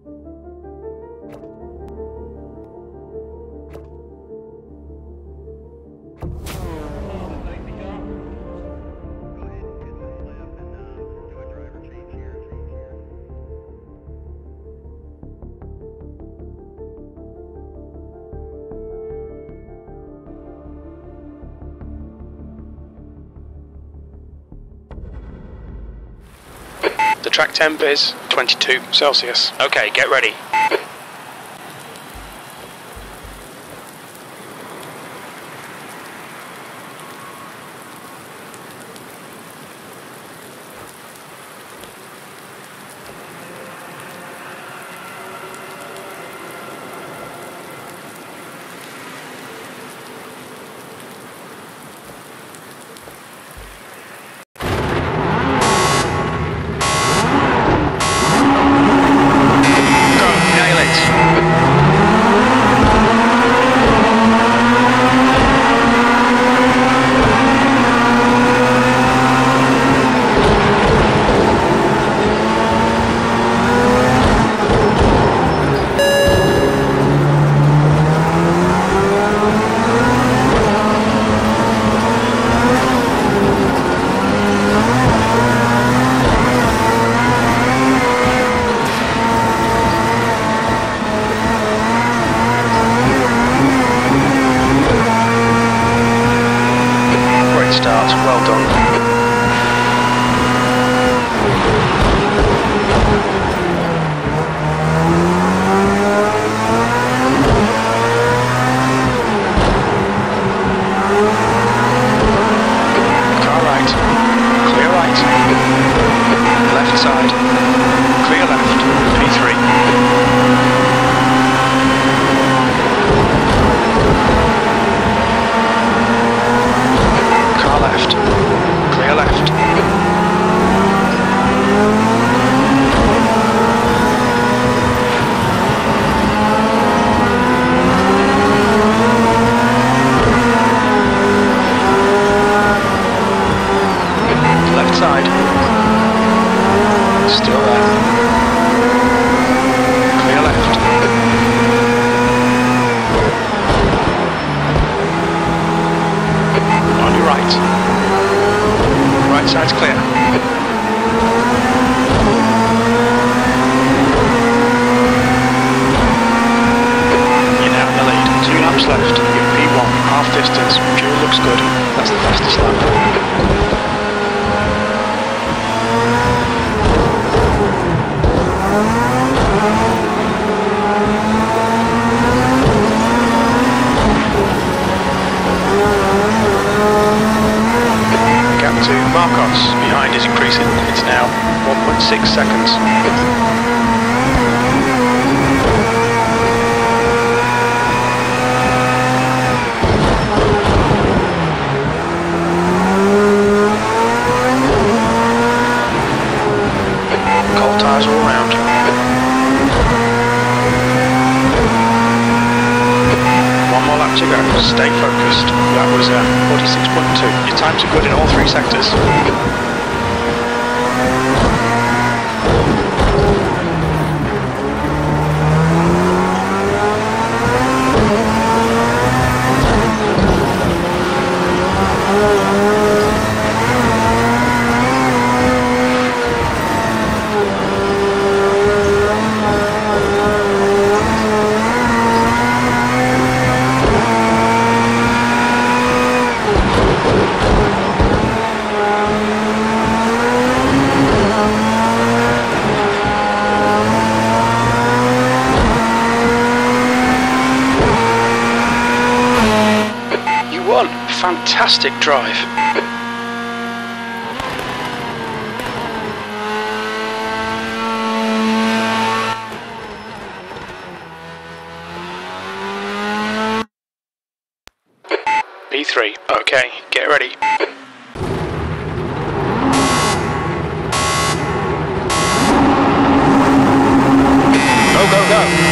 The track temp is 22 Celsius. Okay, get ready. Well done. Car right. Clear right. Left side. Clear left. P3. Left. Clear left. Left side. Still there. Clear left. On your right. Right side's clear. You're now in the lead. 2 laps left. You're P1, half distance. Fuel looks good. That's the fastest lap. To Marcos, behind is increasing, it's now 1.6 seconds. Cold tyres all round. One more lap to go, stay focused. That was 46.2. Your times are good in all 3 sectors. Fantastic drive. P3, okay, get ready. Go, go, go.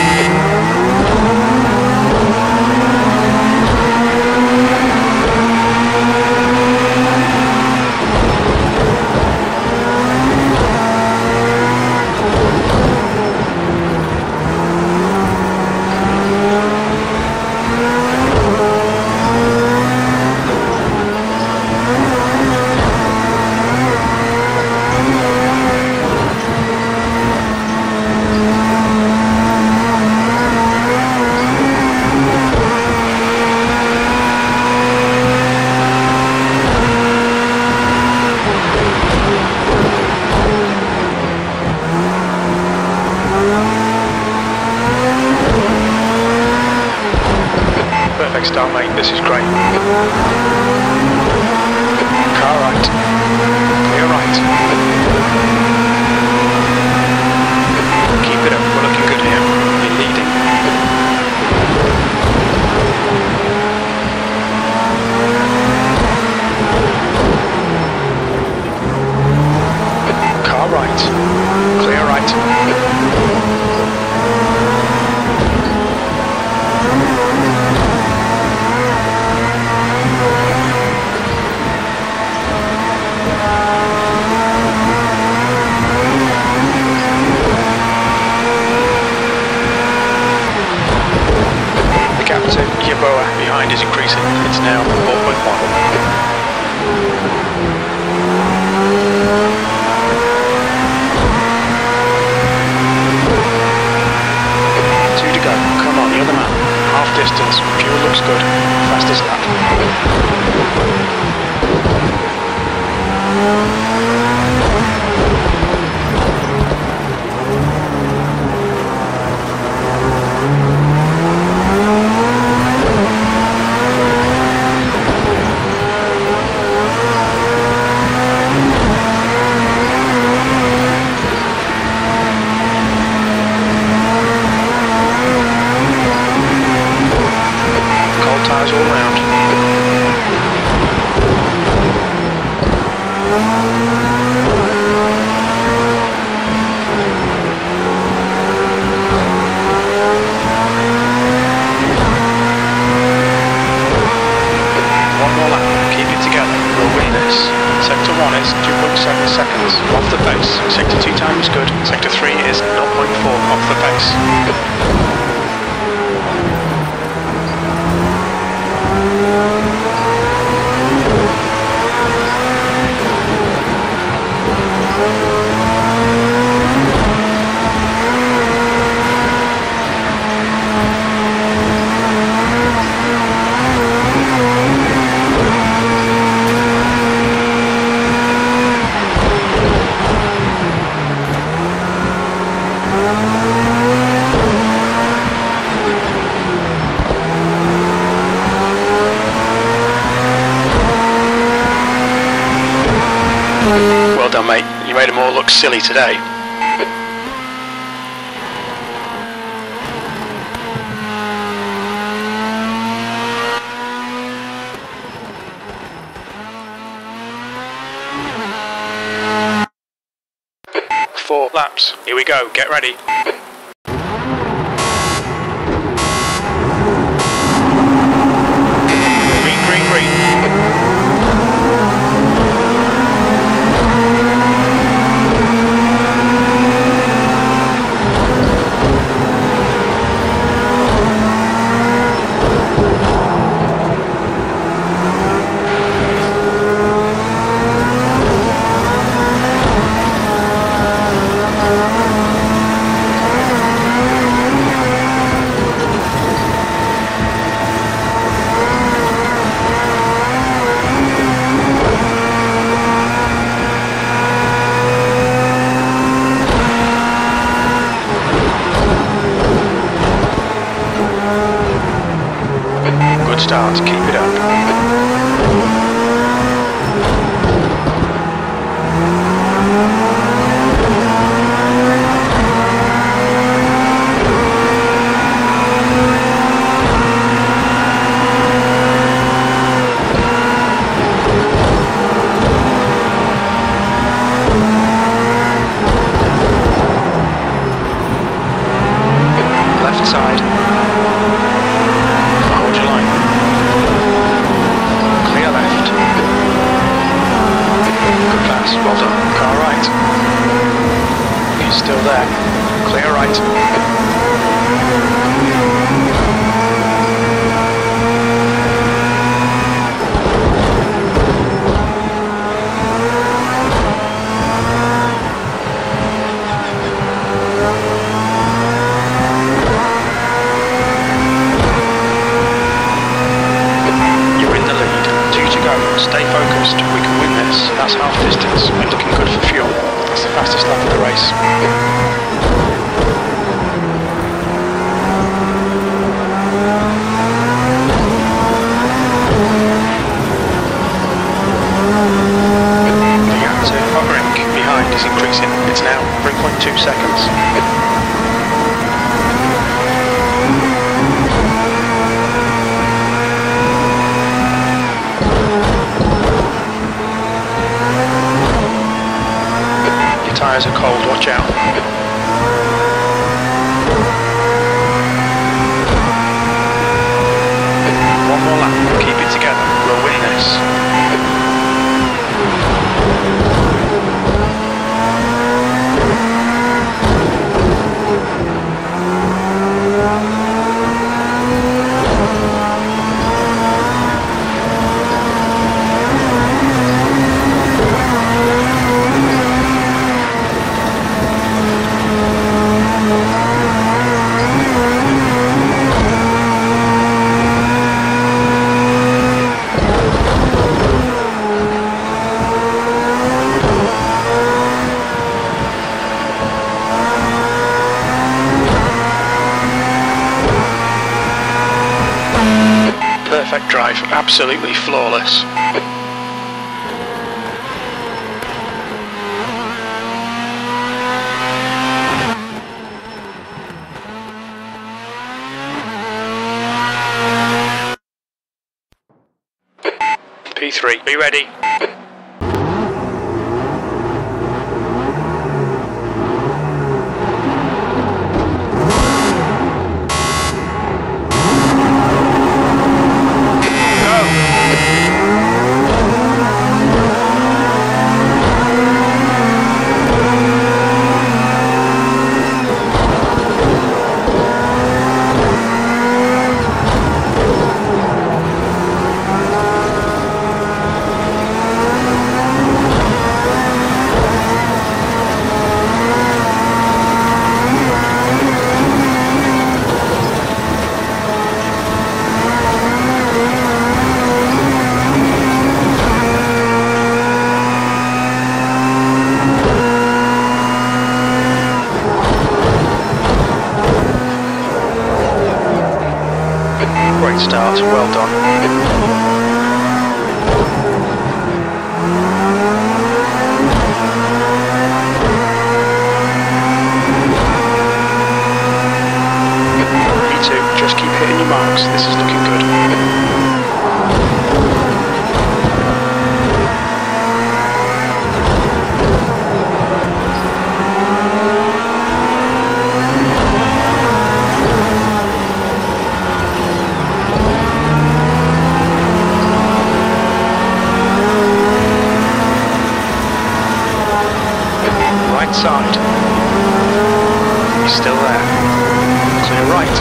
Great start, mate. This is great. Car right. Clear right. Keep it up. We're looking good here. You're leading. Car right. Clear right. Behind is increasing. It's now 4.1. Two to go. Come on, you're the man. Half distance. Fuel looks good. Fastest lap. All round. One more lap. Keep it together. We'll win this. Sector 1 is 2.7 seconds off the pace. Sector 2 time is good. Sector 3 is 0.4 off the pace. Well done, mate. You made them all look silly today. Four laps. Here we go. Get ready. Green, green, green. Good start, keep it up. Left side. Hold your line. Clear left. Good pass, well done. Car right. He's still there. Clear right. Stay focused, we can win this. That's half distance, we're looking good for fuel. That's the fastest lap of the race. It's now 3.2 seconds. Your tyres are cold, watch out. One more lap, keep it together, we'll win this. Perfect drive, absolutely flawless. P3, be ready. Great start, well done. You two, just keep hitting your marks, this is looking good. Right side. He's still there. Clear right.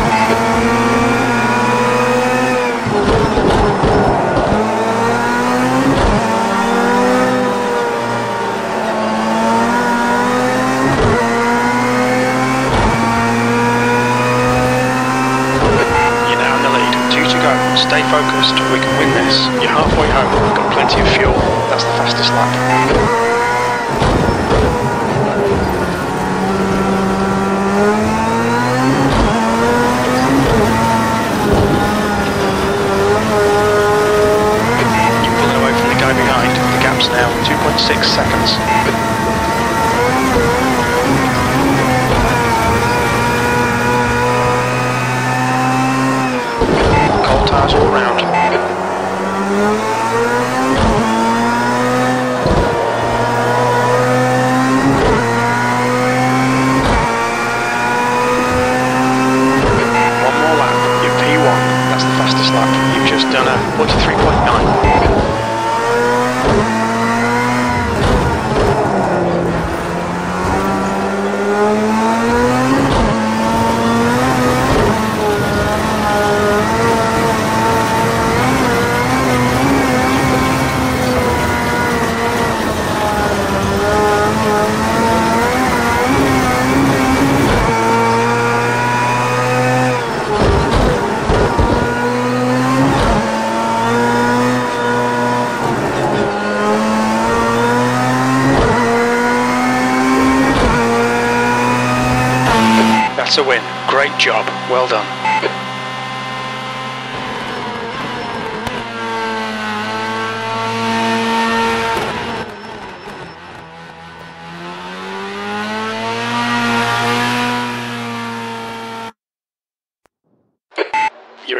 You're now in the lead. 2 to go. Stay focused. We can win this. You're halfway home. We've got plenty of fuel. That's the fastest lap. Behind. The gap's now 2.6 seconds. Cold tyres all round. One more lap. You're P1. That's the fastest lap. You've just done a 43.9. That's a win. Great job. Well done.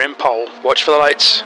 You're in pole. Watch for the lights.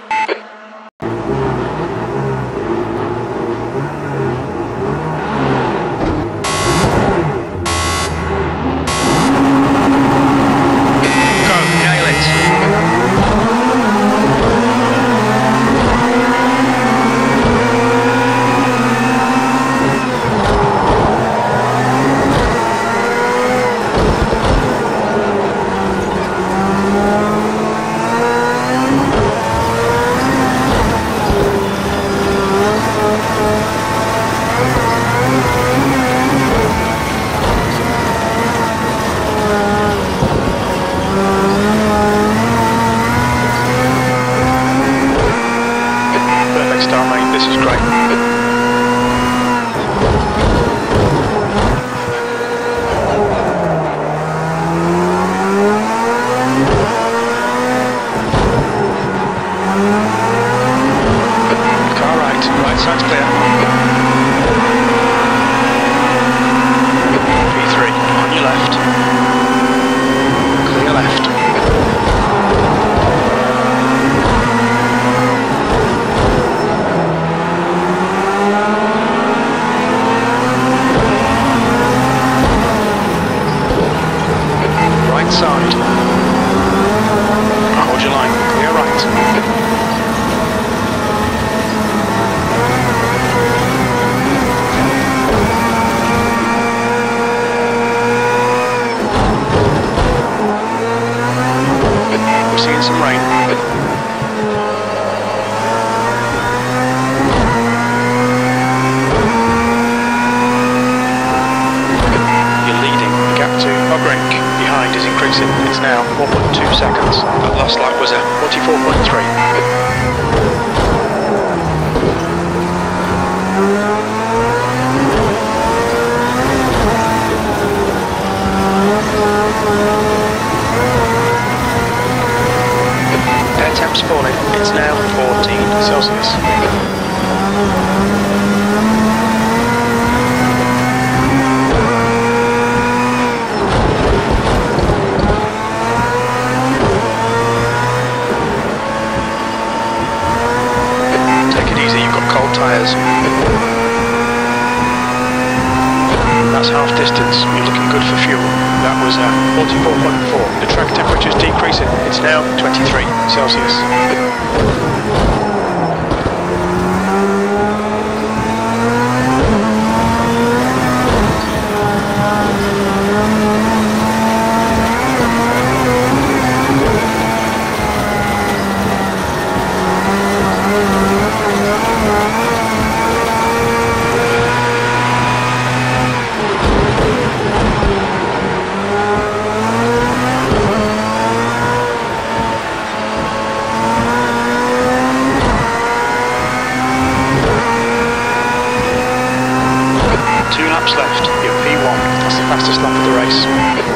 This is great. Car right side's clear. V3 on your left. Clear left. Side. Hold your line, clear right. We're seeing some rain. You're leading, the gap to Olsbergs behind is increasing. It's now 1.2 seconds. That last lap was a 44.3. Air temp's falling. It's now 14 Celsius. Cold tyres. That's half distance. You're looking good for fuel. That was 44.4. The track temperature's decreasing. It's now 23 Celsius. Left, you're P1, that's the fastest lap of the race.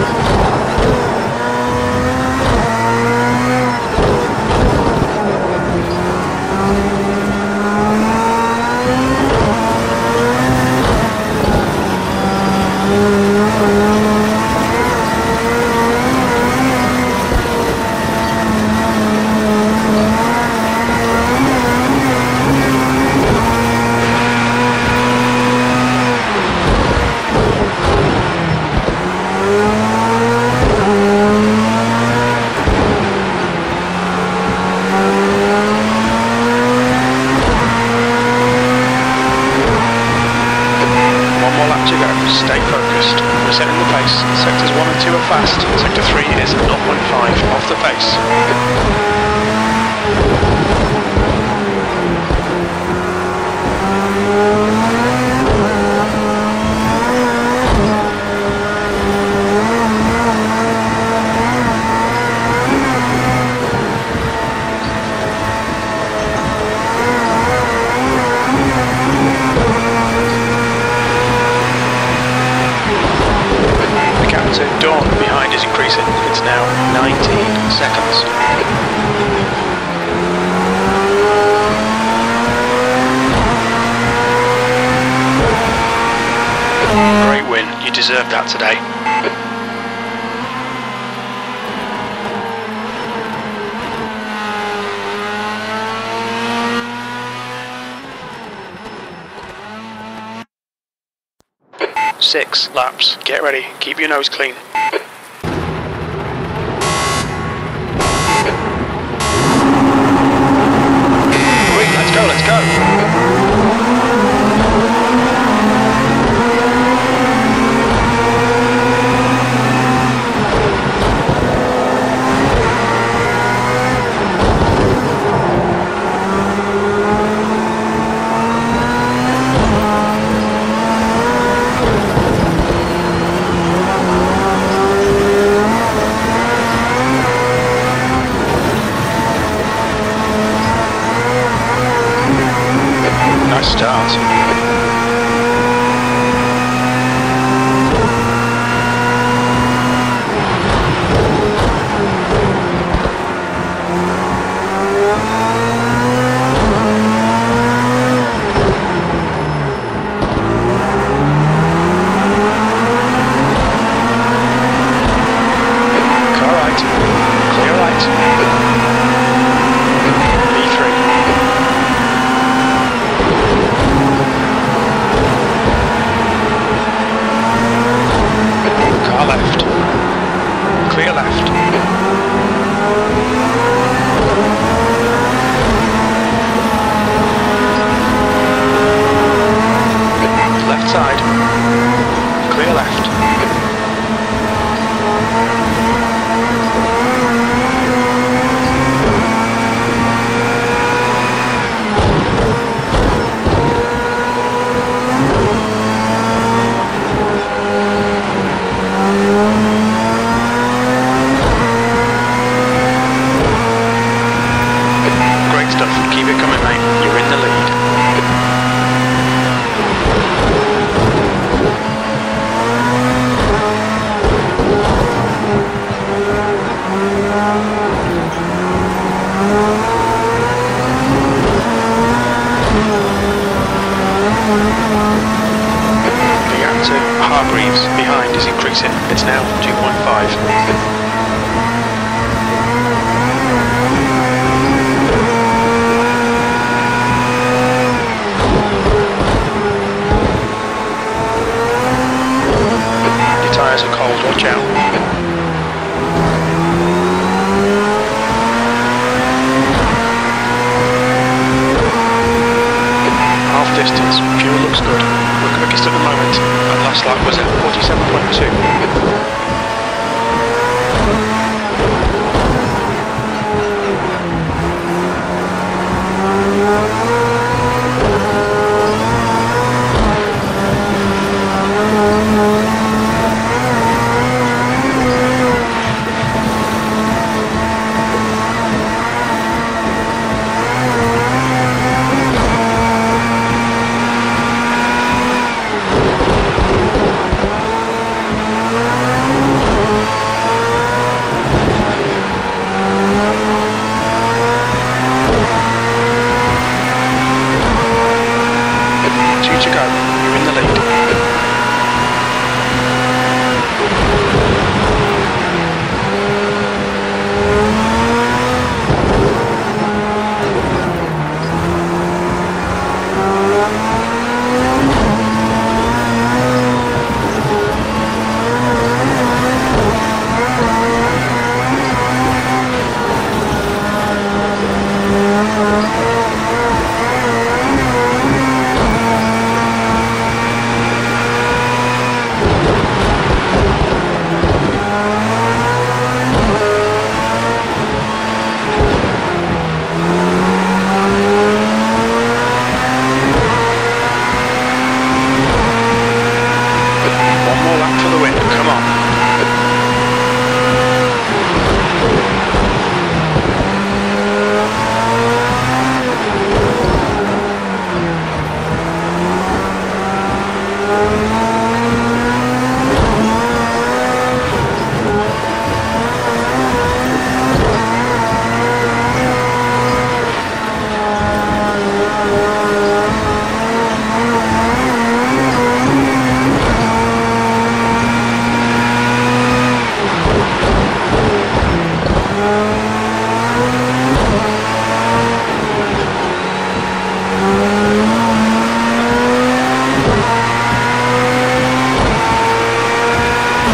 Stay focused. We're setting the pace. Sectors 1 and 2 are fast. Sector 3 is 0.5 off the pace. Dawn behind is increasing. It's now 19 seconds. Great win. You deserved that today. 6 laps. Get ready, keep your nose clean. Quick, let's go, let's go. Nice start. Car right, clear right. B3. Car left. Clear left. Left side. Clear left. Great stuff, keep it coming, mate. You're in the lead. The gap to Hargreaves behind is increasing. It's now 2.5. Your tyres are cold, watch out. Half distance, fuel looks good. We're quickest at the moment, and last lap was at 47.2.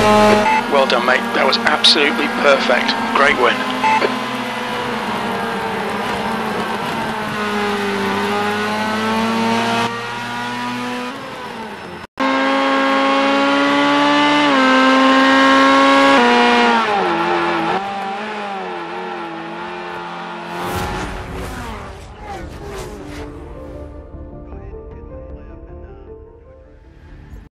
Well done, mate. That was absolutely perfect. Great win.